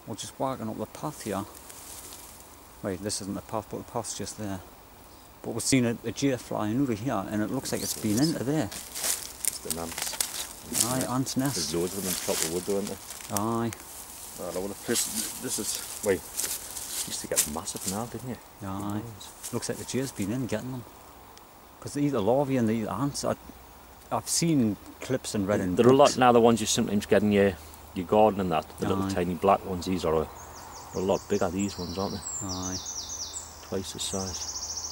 We're just walking up the path here. Wait, this isn't the path, but the path's just there. But we've seen a jay flying over here, and it looks like it's been into there. It's the ants. Aye, ants' nest. There's loads of them on top of the wood, don't there? Aye. Oh, I want to press. This is. Wait. You used to get massive now, didn't you? Aye. Looks like the jay's been in getting them. Because they eat the larvae and they eat the ants. I've seen clips and read in There are a lot books. now, the ones you sometimes get in your garden and that. The little Aye. tiny black ones, these are a lot bigger, these ones, aren't they? Aye. Twice the size.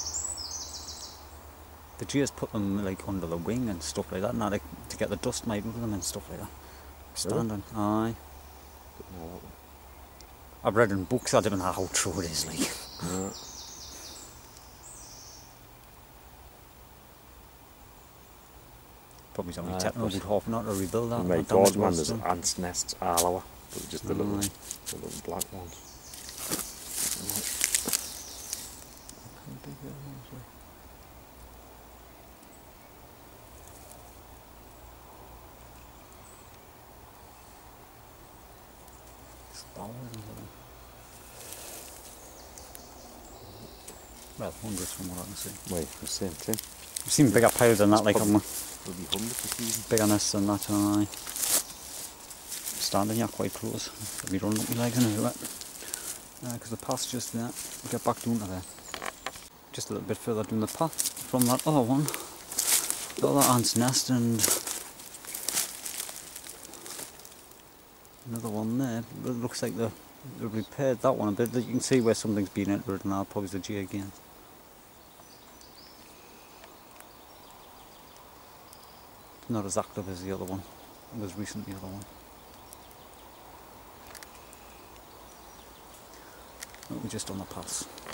The jays put them like under the wing and stuff like that, now to get the dust mite with them and stuff like that. Standing. Aye. No, I've read in books, I don't know how true it is, like. yeah. Probably only Aye, taking about half an hour to rebuild that. In my that damage garden, man, was there's done. ants' nests all over. But just the little Aye. black ones. Well, hundreds from what I can see. Wait, the same thing. I've seen bigger piles than that, like on There'll be hundreds of these. bigger nests than that, aye. Standing here quite close. I'll be running up my legs into it. Because the path's just there. We'll get back down to there. Just a little bit further down the path from that other one. The other ant's nest and another one there. But it looks like they've repaired that one a bit. You can see where something's been entered now, probably the jay again. Not as active as the other one. It was recently the other one. We're just on the pass.